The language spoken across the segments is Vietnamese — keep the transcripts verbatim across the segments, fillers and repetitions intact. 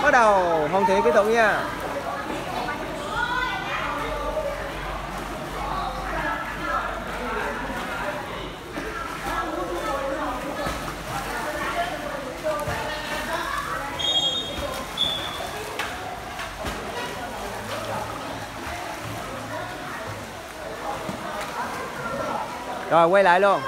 bắt đầu hoàn thiện kỹ thuật nha. Rồi quay lại luôn.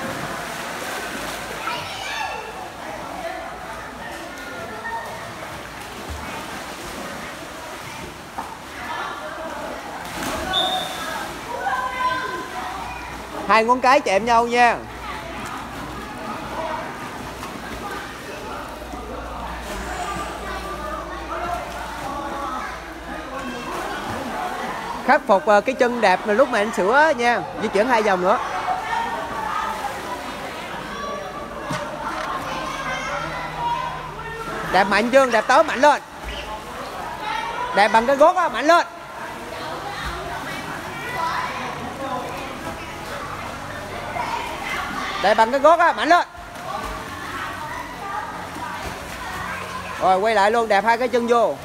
Hai ngón cái chạm nhau nha. Khắc phục cái chân đạp mà lúc mà anh sửa nha. Di chuyển hai vòng nữa. Đạp mạnh chưa, đạp tới mạnh lên. Đạp bằng cái gót á, mạnh lên. Đạp bằng cái gót á, mạnh lên. Rồi quay lại luôn, đạp hai cái chân vô.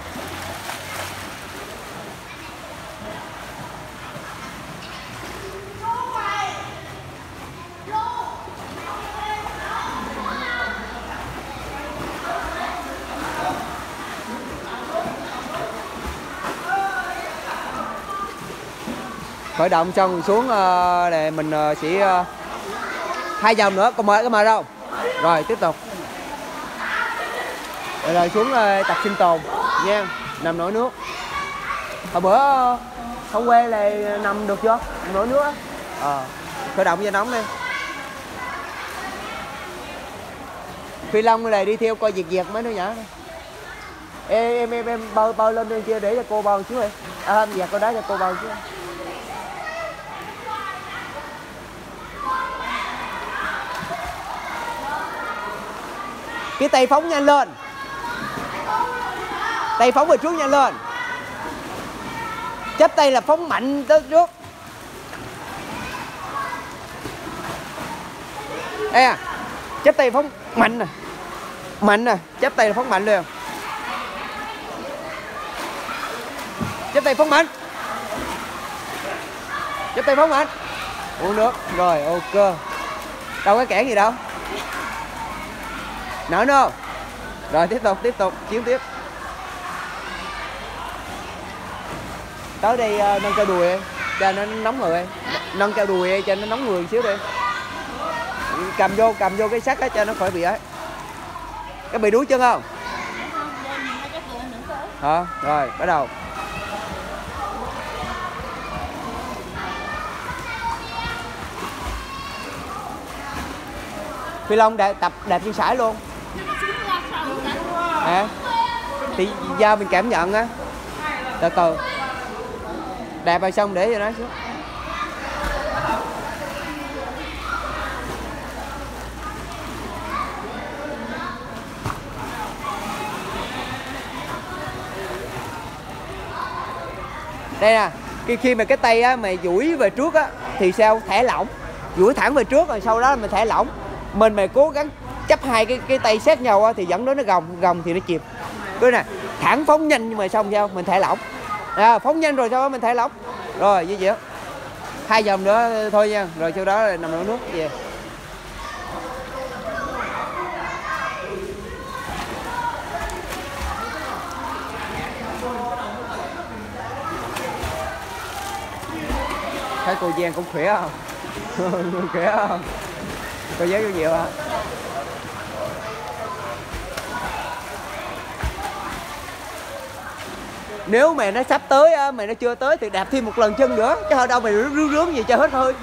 Khởi động xong xuống để mình sẽ hai vòng nữa, còn mời cái mời đâu. Rồi tiếp tục. Rồi, rồi xuống tập sinh tồn nha, nằm nổi nước. Hồi bữa không quê là nằm được chưa? Nằm nổi nước á. Ờ, khởi động cho nóng đi. Phi Long này đi theo coi việc việc mấy đứa nhỏ này. Ê, em em em bơi bơi lên bên kia để cho cô bơi xíu đi. À không, giặt cô đá cho cô bơi xíu. Cái tay phóng nhanh lên. Tay phóng về trước nhanh lên. Chắp tay là phóng mạnh tới trước. Đây à. Chắp tay phóng mạnh nè. Mạnh nè, chắp tay là phóng mạnh luôn. Chắp tay phóng mạnh. Chắp tay phóng mạnh. Uống nước. Rồi ok. Đâu có kẽn gì đâu. Nở nữa không? Rồi tiếp tục, tiếp tục, chiến tiếp. Tới đây uh, nâng cao đùi đi, cho nó nóng người. Nâng cao đùi đi, cho nó nóng người xíu đi. Cầm vô, cầm vô cái sắt á cho nó khỏi bị ấy. Cái bị đuối chân không? Hả? Rồi, bắt đầu. Phi Long đạp, tập đạp chân sải luôn. À, thì do mình cảm nhận á. Từ từ. Đạp vào xong để cho nó xuống. Đây nè, khi khi mà cái tay á mày duỗi về trước á thì sao? Thả lỏng. Duỗi thẳng về trước rồi sau đó mình thả lỏng. Mình mày cố gắng chấp hai cái cái tay sát nhau á thì dẫn đến nó gồng, gồng thì nó chìm. Cứ nè, thẳng phóng nhanh nhưng mà xong sao? Mình thả lỏng. À, phóng nhanh rồi sau đó mình thả lỏng. Rồi như vậy. Hai vòng nữa thôi nha, rồi sau đó là nằm nổi nước về. Thấy cô Giang cũng khỏe không? Khỏe không? Cô giáo có nhiều hả? Nếu mày nó sắp tới á, mày nó chưa tới thì đạp thêm một lần chân nữa. Chứ hồi đâu mày rướng rướng gì cho hết hơi.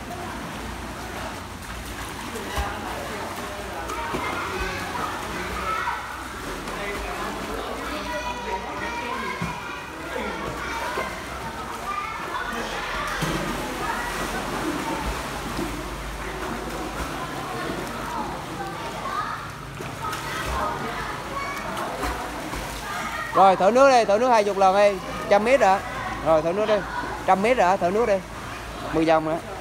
Rồi thở nước đi, thở nước hai chục lần đi, trăm mét rồi. Rồi thở nước đi, trăm mét rồi, thở nước đi, mười vòng nữa.